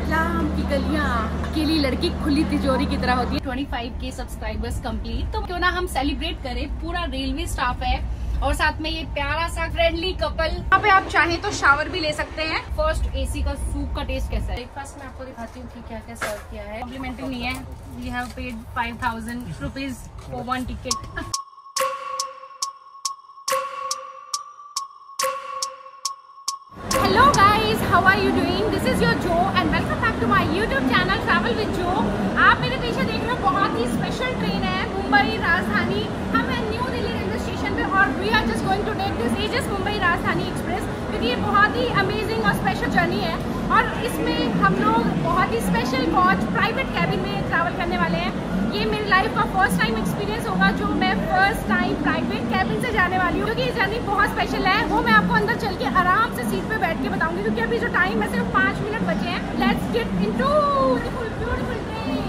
इस्लाम की गलियां अकेली लड़की खुली तिजोरी की तरह होती है। 25K सब्सक्राइबर्स कंप्लीट, तो क्यों ना हम सेलिब्रेट करें। पूरा रेलवे स्टाफ है और साथ में ये प्यारा सा फ्रेंडली कपल। यहाँ पे आप चाहें तो शावर भी ले सकते हैं। फर्स्ट AC का सूप का टेस्ट कैसा है ब्रेकफास्ट में आपको दिखाती हूँ कि क्या क्या सर्व किया है। कॉम्प्लीमेंट्री नहीं है, we have paid 5000 rupees for 1 ticket. Hello guys, how are you doing? This is your Jo and welcome back to my YouTube channel travel with Jo. आप मेरे पीछे देख रहे हो बहुत ही स्पेशल ट्रेन है, मुंबई राजधानी। हम हैं न्यू दिल्ली रेलवे स्टेशन पे और we are just going to take this एजिस मुंबई राजधानी एक्सप्रेस, क्योंकि ये बहुत ही अमेजिंग और स्पेशल जर्नी है। और इसमें हम लोग बहुत ही स्पेशल कोच प्राइवेट कैबिन में ट्रैवल करने वाले हैं। ये मेरी लाइफ का फर्स्ट टाइम एक्सपीरियंस होगा जो मैं फर्स्ट टाइम प्राइवेट कैबिन से जाने वाली हूँ, क्योंकि ये जर्नी बहुत स्पेशल है। वो मैं आपको अंदर चल के आराम से सीट पे बैठ के बताऊंगी, क्योंकि अभी जो टाइम है सिर्फ 5 मिनट बचे हैं। Let's get into beautiful train.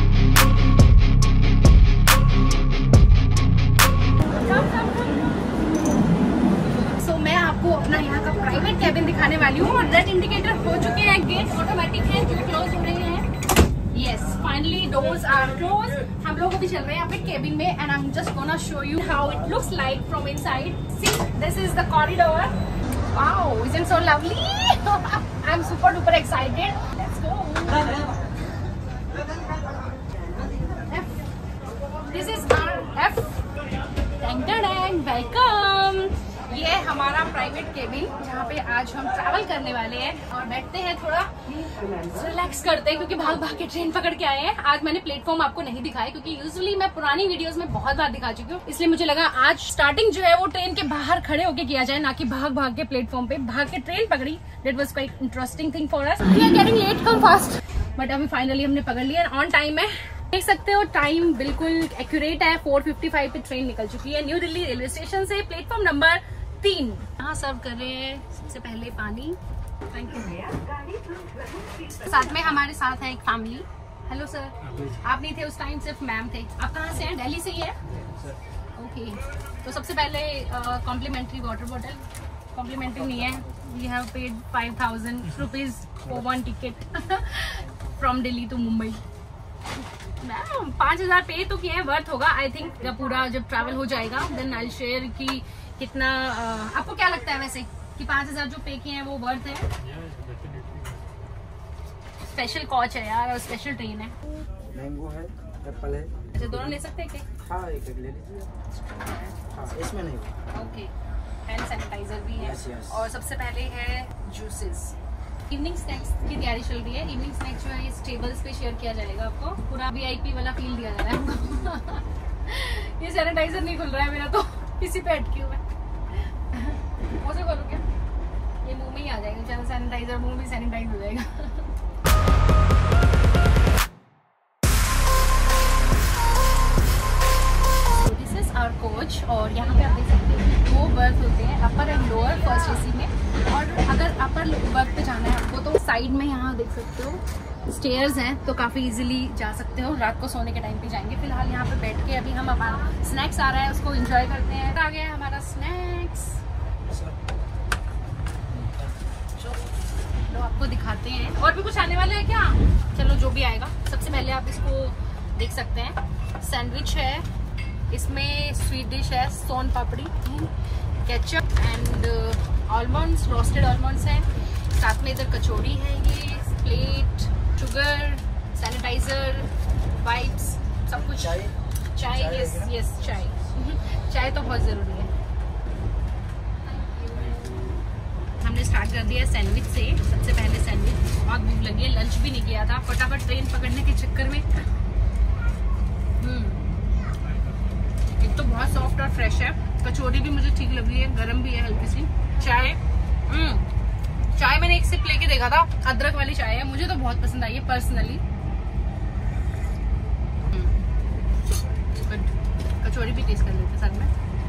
So मैं आपको अपना यहाँ का प्राइवेट कैबिन दिखाने वाली हूँ और रेड इंडिकेटर हो चुके हैं, गेट ऑटोमेटिक है जो क्लोज हो रही है। Yes, finally doors are closed. हम लोग अभी चल रहे हैं अपने केबिन में and I'm just gonna show you how it looks like from inside. See, this is the corridor. Wow, isn't it so lovely? I'm super duper excited. Let's go. This is our F. Dang dang dang. Welcome. ये है हमारा private cabin जहाँ पे आज हम travel करने वाले हैं और बैठते हैं, थोड़ा रिलैक्स करते हैं, क्योंकि भाग भाग के ट्रेन पकड़ के आए हैं। आज मैंने प्लेटफॉर्म आपको नहीं दिखाया, क्योंकि यूजुअली मैं पुरानी वीडियोस में बहुत बार दिखा चुकी हूँ, इसलिए मुझे लगा आज स्टार्टिंग जो है वो ट्रेन के बाहर खड़े होके किया जाए, ना कि भाग भाग के प्लेटफॉर्म पे भाग के ट्रेन पकड़ी। That was quite interesting thing for us. We are getting late, come fast. But अभी फाइनली हमने पकड़ लिया, ऑन टाइम है। देख सकते हो टाइम बिल्कुल एक्यूरेट है। 4:55 पे ट्रेन निकल चुकी है न्यू दिल्ली रेलवे स्टेशन से, प्लेटफॉर्म नंबर 3। यहाँ सर्व कर रहे हैं सबसे पहले पानी। थैंक यू भैया। साथ में हमारे साथ है एक फैमिली। हेलो सर, आप नहीं थे उस टाइम, सिर्फ मैम थे। आप कहाँ से हैं? दिल्ली से ही है? ओके, तो सबसे पहले कॉम्प्लीमेंट्री वाटर बॉटल। कॉम्प्लीमेंट्री नहीं है, we have paid 5000 rupees for 1 ticket from Delhi to Mumbai. 5000 पे तो किए हैं, वर्थ होगा आई थिंक। जब पूरा जब ट्रैवल हो जाएगा देन आई शेयर कि कितना आपको क्या लगता है वैसे कि 5000 जो पे किए हैं वो वर्थ है। स्पेशल कोच है यार और स्पेशल ट्रेन है। मैंगो है, एप्पल है। अच्छा, दोनों ले सकते हैं क्या? हाँ, एक ले लीजिए। हाँ, इसमें नहीं। ओके, हैंड सैनिटाइजर भी है। yes. और सबसे पहले है जूसेस। इवनिंग स्नैक्स की तैयारी चल रही है। इवनिंग स्नैक्स जो है इस टेबल्स पे शेयर किया जाएगा आपको, पूरा VIP वाला फील दिया जा रहा है हमको। ये सैनिटाइजर नहीं खुल रहा है मेरा, तो इसी पे अटकी हूँ मैं। मुझे करो क्या, ये मुंह में ही आ जाएगा। चलो सैनिटाइजर, मुंह भी सैनिटाइज हो जाएगा। दिस इज आवर कोच और यहाँ पे आप देख सकते हैं 2 बर्थ होते हैं, upper and lower first AC में। और अगर अपर बर्थ पे जाना है आपको तो साइड में यहाँ देख सकते हो स्टेयर्स हैं, तो काफी इजीली जा सकते हो। रात को सोने के टाइम पे जाएंगे। फिलहाल यहाँ पे बैठ के अभी हम हमारा स्नैक्स आ रहा है उसको एंजॉय करते हैं। आ गया है हमारा स्नैक्स, चलो आपको दिखाते हैं। और भी कुछ आने वाला है क्या? चलो जो भी आएगा। सबसे पहले आप इसको देख सकते हैं, सैंडविच है, इसमें स्वीट डिश है, soan papdi, ketchup and almonds, roasted almonds हैं। साथ में इधर कचौड़ी है, ये प्लेट, शुगर, सैनिटाइजर, वाइप्स, सब कुछ। चाय, यस चाय। चाय तो बहुत जरूरी है। हमने स्टार्ट कर दिया सैंडविच से। सबसे पहले सैंडविच, बहुत भूख लगी है, लंच भी नहीं किया था, फटाफट ट्रेन पकड़ने के चक्कर में। एक तो बहुत सॉफ्ट और फ्रेश है, कचौड़ी भी मुझे ठीक लग रही है, गरम भी है हल्की सी। चाय, चाय मैंने एक सिप लेके देखा था, अदरक वाली चाय है, मुझे तो बहुत पसंद आई है पर्सनली। कचौड़ी भी टेस्ट कर लेते साथ में।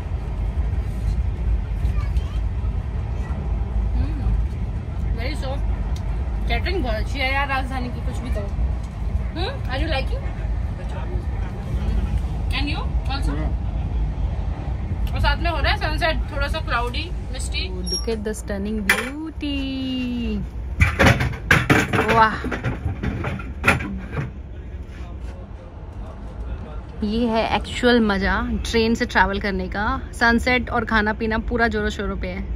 वेरी सॉफ्ट, कैटरिंग बहुत अच्छी है यार राजधानी की, कुछ भी करो। Are you liking? And you also? और साथ में हो रहा है सनसेट, थोड़ा सा cloudy misty. Look at the stunning beauty, वाह। ये है एक्चुअल मज़ा ट्रेन से ट्रैवल करने का। सनसेट और खाना पीना पूरा जोरों शोरों पे है।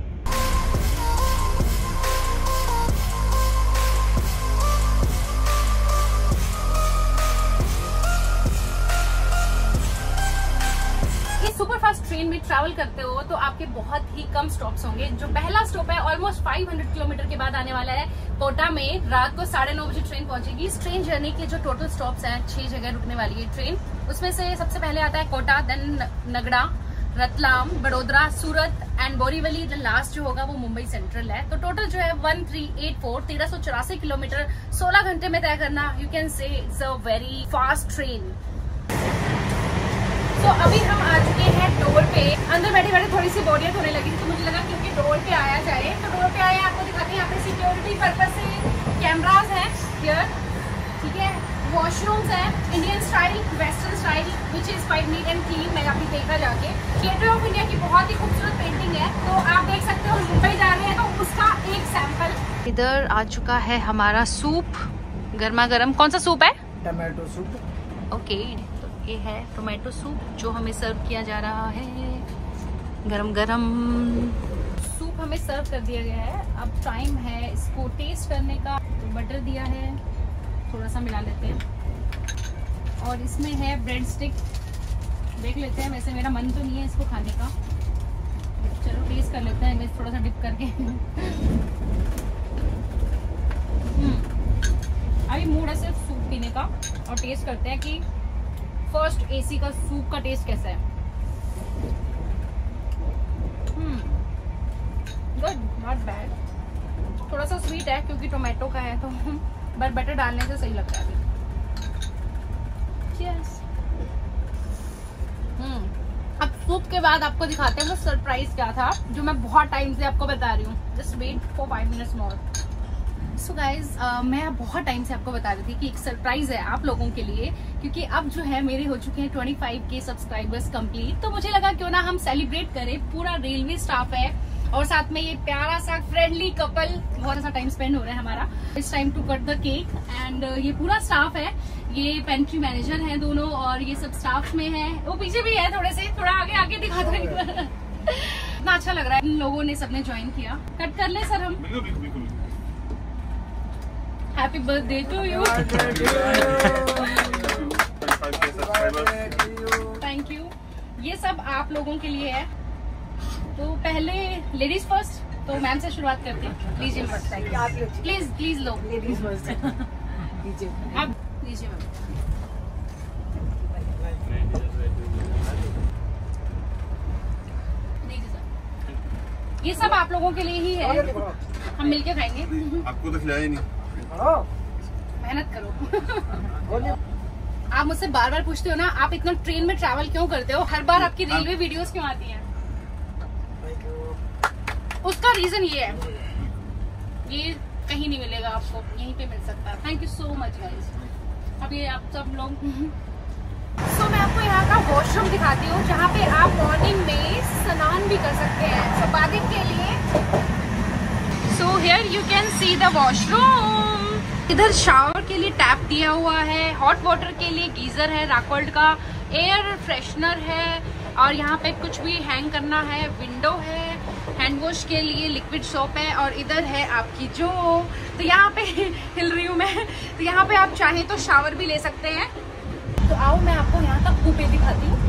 सुपर फास्ट ट्रेन में ट्रैवल करते हो तो आपके बहुत ही कम स्टॉप्स होंगे। जो पहला स्टॉप है ऑलमोस्ट 500 किलोमीटर के बाद आने वाला है कोटा में। रात को 9:30 बजे ट्रेन पहुंचेगी। इस ट्रेन जर्नी के जो टोटल स्टॉप्स हैं 6 जगह रुकने वाली है ट्रेन। उसमें से सबसे पहले आता है कोटा, देन नगड़ा, रतलाम, बड़ोदरा, सूरत एंड बोरीवली। लास्ट जो होगा वो मुंबई सेंट्रल है। तो टोटल जो है 1384 1384 किलोमीटर 16 घंटे में तय करना। You can say it's a very fast train. तो अभी हम आ चुके हैं डोर पे। अंदर बैठे बैठे थोड़ी सी बोरियत होने लगी थी तो मुझे लगा क्योंकि डोर पे आया जाए। तो डोर पे आए आपको दिखाते हैं। यहाँ पे सिक्योरिटी पर्पज से कैमरास हैं हियर, ठीक है। वॉशरूम्स हैं Indian style, western style, which is quite neat and clean. मैंने अभी देखा जाके गेटवे ऑफ इंडिया की बहुत ही खूबसूरत पेंटिंग है। तो आप देख सकते हो मुंबई जा रहे हैं तो उसका एक सैंपल। इधर आ चुका है हमारा सूप, गर्मा गर्म। कौन सा सूप है? Tomato soup. ओके, ये है टोमेटो सूप जो हमें सर्व किया जा रहा है। गरम गरम सूप हमें सर्व कर दिया गया है। अब टाइम है इसको टेस्ट करने का। तो बटर दिया है, थोड़ा सा मिला लेते हैं। और इसमें है ब्रेड स्टिक, देख लेते हैं। वैसे मेरा मन तो नहीं है इसको खाने का, चलो टेस्ट कर लेते हैं मैं थोड़ा सा डिप करके। अभी मूड है सिर्फ सूप पीने का और टेस्ट करते हैं कि फर्स्ट एसी का सूप का टेस्ट कैसा है। Good, not bad. थोड़ा सा स्वीट है क्योंकि टोमेटो का है तो बट बटर डालने से सही लगता है अभी। Cheers। अब सूप के बाद आपको दिखाते हैं वो सरप्राइज क्या था जो मैं बहुत टाइम से आपको बता रही हूँ। Just wait for 5 minutes more. So guys, मैं बहुत टाइम से आपको बता रही थी कि एक सरप्राइज है आप लोगों के लिए, क्योंकि अब जो है मेरे हो चुके हैं 25K सब्सक्राइबर्स कंप्लीट। तो मुझे लगा क्यों ना हम सेलिब्रेट करें। पूरा रेलवे स्टाफ है और साथ में ये प्यारा सा फ्रेंडली कपल, बहुत सा टाइम स्पेंड हो रहा है हमारा। It's time to cut the cake and ये पूरा स्टाफ है। ये पेंट्री मैनेजर है दोनों और ये सब स्टाफ में है। वो पीछे भी है, थोड़ा आगे आगे दिखा दो। इतना अच्छा लग रहा है, इन लोगों ने सबने ज्वाइन किया। कट कर ले सर हम। Happy birthday to you. Thank you. ये सब आप लोगों के लिए है। तो पहले लेडीज फर्स्ट, तो मैम से शुरुआत करते हैं। लीजिए प्लीज प्लीज लो। Ladies first. आप लीजिए मैम। ये सब आप लोगों के लिए ही है, हम मिलके खाएंगे। आपको तो खिलाया नहीं। मेहनत करो। आप मुझसे बार बार पूछते हो ना आप इतना ट्रेन में ट्रैवल क्यों करते हो, हर बार आपकी रेलवे वीडियोस क्यों आती हैं। उसका रीजन ये है, ये कहीं नहीं मिलेगा आपको, यहीं पे मिल सकता है। Thank you so much guys. अब ये आप सब लोग सो मैं आपको यहाँ का वॉशरूम दिखाती हूँ जहाँ पे आप मॉर्निंग में स्नान भी कर सकते हैं। सो बादिक के लिए so here you can see the washroom. इधर शावर के लिए टैप दिया हुआ है, हॉट वाटर के लिए गीजर है राकोल्ड का, एयर फ्रेशनर है और यहाँ पे कुछ भी हैंग करना है, विंडो है, हैंड वॉश के लिए लिक्विड सोप है और इधर है आपकी जो, तो यहाँ पे हिल रही हूँ मैं, तो यहाँ पे आप चाहें तो शावर भी ले सकते हैं। तो आओ मैं आपको यहाँ का कूपे दिखाती हूँ।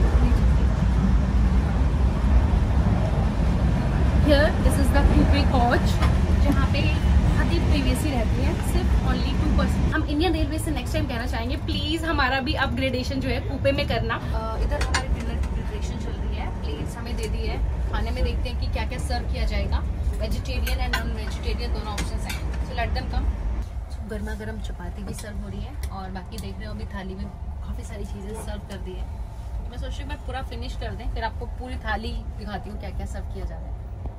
Here this is the coupe coach जहाँ पे आधी प्रीवियसली रहती है, सिर्फ ओनली 2%। हम इंडियन रेलवे से नेक्स्ट टाइम कहना चाहेंगे प्लीज हमारा भी अपग्रेडेशन जो है कूपे में करना। इधर हमारी डिनर की प्रिपरेशन चल रही है, प्लेट्स हमें दे दी है। खाने में देखते हैं कि क्या क्या सर्व किया जाएगा। वेजिटेरियन एंड नॉन वेजिटेरियन दोनों ऑप्शन हैं। So let them come. गर्मा गर्म चपाती भी सर्व हो रही है और बाकी देख रहे हो अभी थाली में काफ़ी सारी चीज़ें सर्व कर दी है। मैं सोच रही हूँ मैं पूरा फिनिश कर दें, फिर आपको पूरी थाली दिखाती हूँ क्या क्या सर्व किया जा रहा है।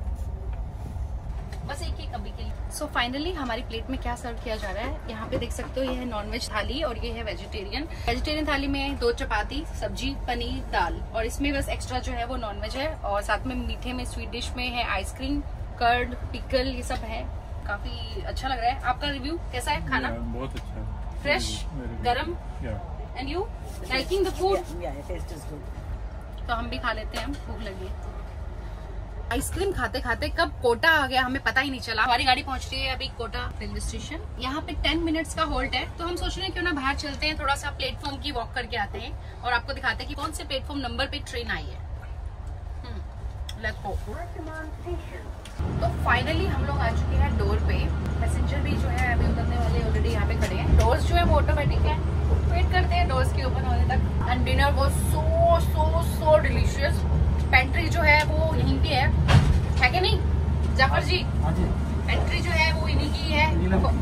बस एक ही कभी के लिए। सो फाइनली हमारी प्लेट में क्या सर्व किया जा रहा है, यहाँ पे देख सकते हो। ये है नॉनवेज थाली और ये है वेजिटेरियन। वेजिटेरियन थाली में 2 चपाती, सब्जी, पनीर, दाल और इसमें बस एक्स्ट्रा जो है वो नॉनवेज है। और साथ में मीठे में स्वीट डिश में है आइसक्रीम, कर्ड, पिकल, ये सब है। काफी अच्छा लग रहा है। आपका रिव्यू कैसा है खाना? बहुत अच्छा है, फ्रेश, गरम। And you liking the food? Yeah, taste is good. तो हम भी खा लेते हैं, भूख लगी है। आइसक्रीम खाते खाते कब कोटा आ गया हमें पता ही नहीं चला। हमारी गाड़ी पहुंच रही है अभी कोटा रेलवे स्टेशन। यहाँ पे 10 मिनट्स का होल्ड है, तो हम सोच रहे हैं क्यों ना बाहर चलते हैं, थोड़ा सा प्लेटफॉर्म की वॉक करके आते हैं और आपको दिखाते हैं कि कौन से प्लेटफॉर्म नंबर पे ट्रेन आई है। Let's go. तो फाइनली हम लोग आ चुके हैं डोर पे। पैसेंजर भी जो है अभी उतरने वाले ऑलरेडी यहाँ पे खड़े हैं। डोर्स जो है वो ऑटोमेटिक है, वेट करते हैं डोर्स के ओपन होने तक। And dinner was so delicious. Pantry जो है वो यहीं पे है कि नहीं जाफर जी? पेंट्री जो है वो इन्हीं की है,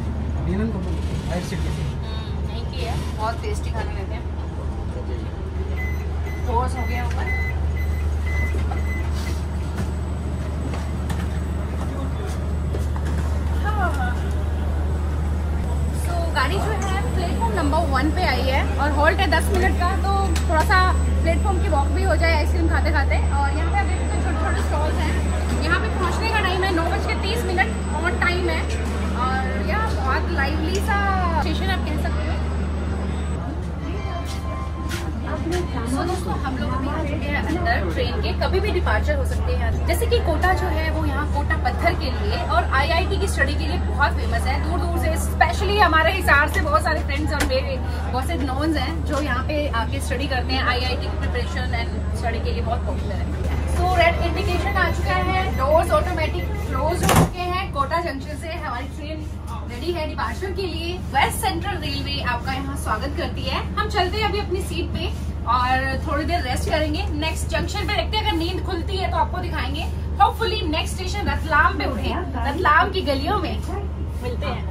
यहीं की है। बहुत टेस्टी खाने लेते हैं। डोर्स हो गया ऊपर। गाड़ी जो है प्लेटफॉर्म नंबर 1 पे आई है और हॉल्ट है 10 मिनट का, तो थोड़ा सा प्लेटफॉर्म की वॉक भी हो जाए आइसक्रीम खाते खाते। और यहाँ पे आप देखते हैं छोटे छोटे स्टॉल्स हैं। यहाँ पे पहुँचने का टाइम है 9:30 ऑन टाइम है। और यह बहुत लाइवली सा स्टेशन आप कह सकते हो। तो दोस्तों हम लोग अभी आ चुके हैं अंदर ट्रेन के। कभी भी डिपार्चर हो सकते हैं। जैसे कि कोटा जो है वो यहाँ कोटा पत्थर के लिए और IIT की स्टडी के लिए बहुत फेमस है। दूर दूर से, स्पेशली हमारे हिसार से बहुत सारे फ्रेंड्स और मेरे बहुत से नोन्स हैं जो यहाँ पे आके स्टडी करते हैं। IIT की प्रिपरेशन एंड स्टडी के लिए बहुत पॉपुलर है। सो रेड इंडिकेशन आ चुका है, डोर्स ऑटोमेटिक क्लोज हो चुके हैं। कोटा जंक्शन से हमारी ट्रेन रेडी है डिपार्चर के लिए। वेस्ट सेंट्रल रेलवे आपका यहाँ स्वागत करती है। हम चलते हैं अभी अपनी सीट पे और थोड़ी देर रेस्ट करेंगे। नेक्स्ट जंक्शन पे देखते हैं, अगर नींद खुलती है तो आपको दिखाएंगे। होपफुली नेक्स्ट स्टेशन रतलाम पे उठे, रतलाम की गलियों में मिलते हैं।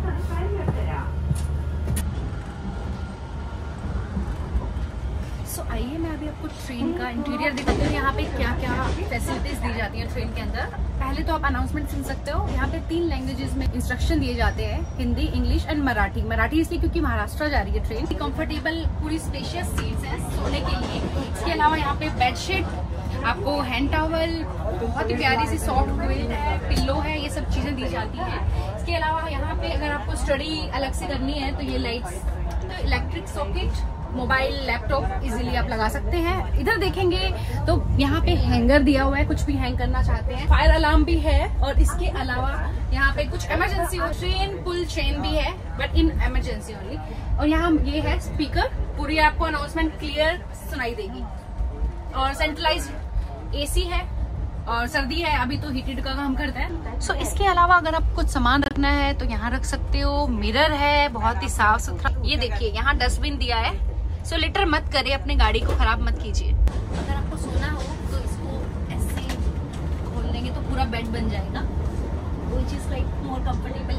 आइए मैं अभी आपको ट्रेन का इंटीरियर दिखाती हूँ। यहाँ पे क्या क्या फैसिलिटीज दी जाती हैं ट्रेन के अंदर। पहले तो आप अनाउंसमेंट सुन सकते हो। यहाँ पे 3 लैंग्वेजेस में इंस्ट्रक्शन दिए जाते हैं, हिंदी, इंग्लिश एंड मराठी। मराठी इसलिए क्योंकि महाराष्ट्र जा रही है ट्रेन। कंफर्टेबल पूरी स्पेशियस सीट्स हैं सोने के लिए। इसके अलावा यहाँ पे बेडशीट, आपको हैंड टॉवल, बहुत ही प्यारी सी सॉफ्ट क्विल्ट है, पिल्लो है, ये सब चीजें दी जाती हैं। इसके अलावा यहाँ पे अगर आपको स्टडी अलग से करनी है तो ये लाइट्स, तो electric socket, mobile, laptop easily आप लगा सकते हैं। इधर देखेंगे तो यहाँ पे हैंगर दिया हुआ है, कुछ भी हैंग करना चाहते हैं। फायर अलार्म भी है और इसके अलावा यहाँ पे कुछ इमरजेंसी हो, ट्रेन पुल चेन भी है बट इन इमरजेंसी ओनली। और यहाँ ये है स्पीकर, पूरी आपको अनाउंसमेंट क्लियर सुनाई देगी। और सेंट्रलाइज्ड एसी है और सर्दी है अभी तो हीटेड का काम करता है। सो इसके अलावा अगर आप कुछ सामान रखना है तो यहाँ रख सकते हो। मिरर है, बहुत ही साफ सुथरा। ये देखिए यहाँ डस्टबिन दिया है। सो लिटर मत करिए, अपनी गाड़ी को खराब मत कीजिए। अगर आपको सोना हो तो इसको ऐसे खोल देंगे तो पूरा बेड बन जाएगा, which is like more comfortable.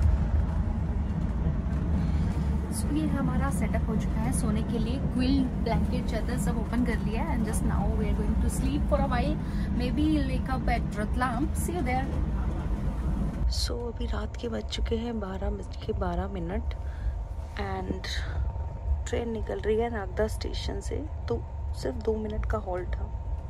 So ये हमारा सेटअप हो चुका है सोने के लिए। क्विल, ब्लैंकेट, चादर सब ओपन कर लिया है and just now we are going to sleep for a while, maybe wake up at Ratlam. See you there. So अभी रात के बज चुके हैं 12:12 एंड ट्रेन निकल रही है नागदा स्टेशन से, तो सिर्फ 2 मिनट का हॉल्ट था।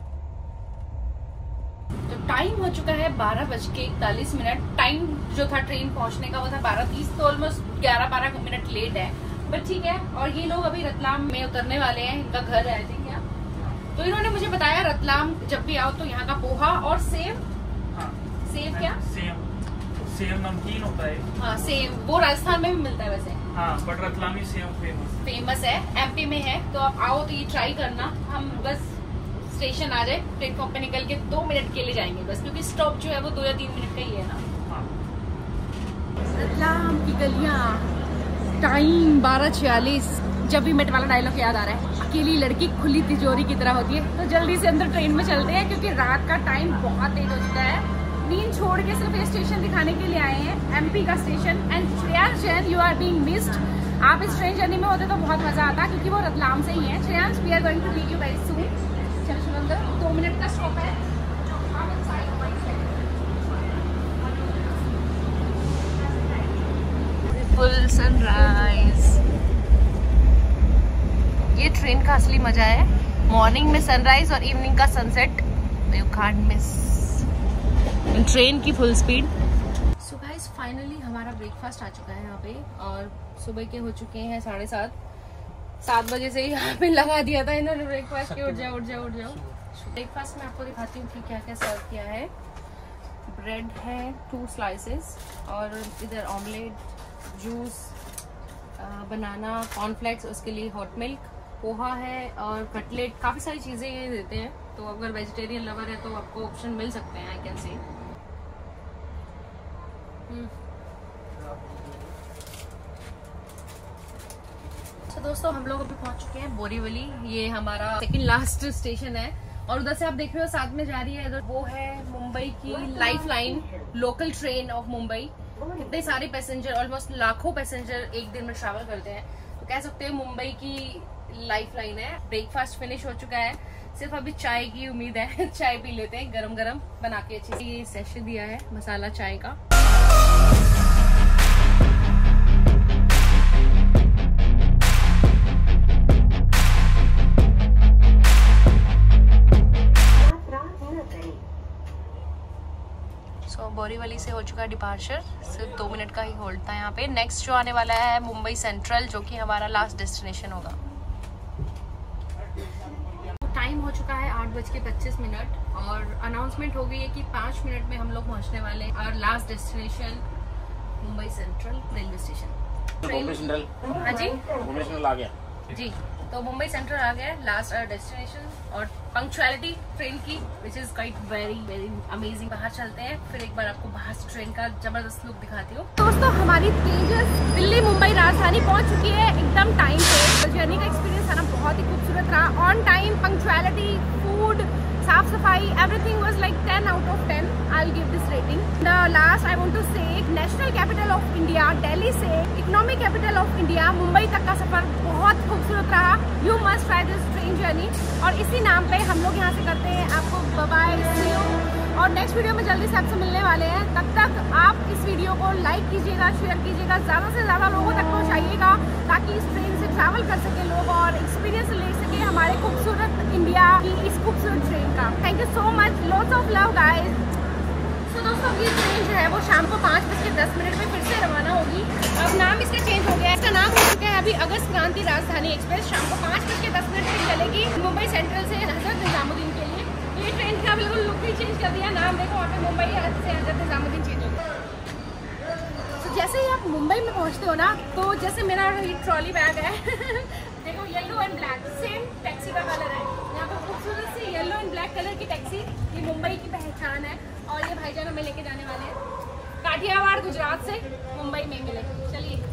तो टाइम हो चुका है 12:41। टाइम जो था ट्रेन पहुंचने का वो था 12:30, तो ऑलमोस्ट 11-12 मिनट लेट है, बट ठीक है। और ये लोग अभी रतलाम में उतरने वाले हैं, इनका घर है आई थिंक यहाँ। तो इन्होंने मुझे बताया रतलाम जब भी आओ तो यहाँ का पोहा और सेव, सेव क्या, सेव नमकीन होता है। हाँ सेव, वो राजस्थान में भी मिलता है वैसे। हाँ बट रतलामी सेव फेमस है, MP में है। तो आप आओ तो ये ट्राई करना। हम बस स्टेशन आ जाए, प्लेटफॉर्म पे निकल के 2 मिनट के लिए जाएंगे बस, क्योंकि स्टॉप जो है वो 2 या 3 मिनट का ही है ना। रतलाम की गलियां, टाइम 12:46। जब भी मेट वाला डायलॉग याद आ रहा है, अकेली लड़की खुली तिजोरी की तरह होती है। तो जल्दी से अंदर ट्रेन में चलते हैं क्योंकि रात का टाइम बहुत तेज हो चुका है। नींद छोड़ के सिर्फ ये स्टेशन दिखाने के लिए आए हैं, MP का station. And Shreyansh Jain, you are being missed. आप इस ट्रेन जर्नी में होते तो बहुत मजा आता क्योंकि वो रतलाम से ही है। Shreyansh, we are going to meet you very soon. चलो अंदर, 2 मिनट का स्टॉप है। फुल सनराइज, ये ट्रेन का असली मजा है। मॉर्निंग में सनराइज और इवनिंग का sunset, you can't miss. Train की full speed. So guys finally हमारा ब्रेकफास्ट आ चुका है यहाँ पे और सुबह के हो चुके हैं 7:30। 7 बजे से ही यहाँ पे लगा दिया था इन्होंने ब्रेकफास्ट के। उठ जाओ उठ जाओ उठ जाओ। ब्रेकफास्ट में आपको दिखाती हूँ कि क्या क्या सर्व किया है। ब्रेड है 2 स्लाइसेस और इधर ऑमलेट, जूस, बनाना, कॉर्नफ्लेक्स, उसके लिए हॉट मिल्क, पोहा है और कटलेट, काफ़ी सारी चीज़ें ये देते हैं। तो अगर वेजिटेरियन लवर है तो आपको ऑप्शन मिल सकते हैं, आई कैन से। तो दोस्तों हम लोग अभी पहुंच चुके हैं बोरीवली। ये हमारा सेकंड लास्ट स्टेशन है और उधर से आप देख रहे हो साथ में जा रही है, वो है मुंबई की life line, local train of Mumbai. कितने सारे पैसेंजर, ऑलमोस्ट लाखों पैसेंजर एक दिन में ट्रैवल करते हैं, तो कह सकते हैं मुंबई की लाइफ लाइन है। ब्रेकफास्ट फिनिश हो चुका है, सिर्फ अभी चाय की उम्मीद है। चाय पी लेते हैं गरम गरम बना के। अच्छी से ये सेशन दिया है मसाला चाय का। बोरीवली से हो चुका है डिपार्चर, सिर्फ 2 मिनट का ही होल्ड था यहाँ पे। नेक्स्ट जो आने वाला है मुंबई सेंट्रल, जो कि हमारा लास्ट डेस्टिनेशन होगा। टाइम हो चुका है 8:25 और अनाउंसमेंट हो गई है कि 5 मिनट में हम लोग पहुँचने वाले हैं और last destination Mumbai central railway station. Mumbai central, हाँ जी मुंबई सेंट्रल आ गया जी। तो मुंबई सेंट्रल आ गया लास्ट डेस्टिनेशन और पंक्चुअलिटी ट्रेन की which is quite very very amazing. बाहर चलते हैं, फिर एक बार आपको बाहर से ट्रेन का जबरदस्त लुक दिखाती हूँ। दोस्तों हमारी तेजस दिल्ली मुंबई राजधानी पहुंच चुकी है एकदम टाइम पे। जर्नी का एक्सपीरियंस है ना बहुत ही खूबसूरत रहा। ऑन टाइम, पंक्चुअलिटी, फूड, साफ सफाई, everything was like 10 out of 10. I'll give this rating. The last I want to say, national capital of India Delhi से economic capital of India Mumbai तक का सफर बहुत खूबसूरत रहा। You must try this train journey. और इसी नाम पे हम लोग यहाँ से करते हैं आपको बाय सी यू, और नेक्स्ट वीडियो में जल्दी से आपसे मिलने वाले हैं। तब तक आप इस वीडियो को लाइक कीजिएगा, शेयर कीजिएगा, ज़्यादा से ज़्यादा लोगों तक पहुँचाइएगा ताकि इस ट्रेन से ट्रैवल कर सके लोग और एक्सपीरियंस ले सके हमारे खूबसूरत इंडिया की इस खूबसूरत ट्रेन का। Thank you so much, lots of love guys. तो दोस्तों ये ट्रेन जो है वो शाम को 5:10 में फिर से रवाना होगी। अब नाम इसका चेंज हो गया है, इसका नाम हो चुका है अभी अगस्त क्रांति राजधानी एक्सप्रेस। शाम को 5:10 पे चलेगी मुंबई सेंट्रल से हजरत निजामुद्दीन के लिए। ये ट्रेन का बिल्कुल लुक भी चेंज कर दिया, नाम देखो वहाँ पे मुंबई से हजरत निजामुद्दीन चेंज हो गया। तो जैसे ही आप मुंबई में पहुँचते हो ना, तो जैसे मेरा ट्रॉली बैग है देखो yellow and black same taxi का कलर है। यहाँ पे खूबसूरत सी येलो एंड ब्लैक कलर की टैक्सी, ये मुंबई की पहचान है। और ये भाईजान हमें लेके जाने वाले हैं काठियावाड़ गुजरात से मुंबई में मिले। चलिए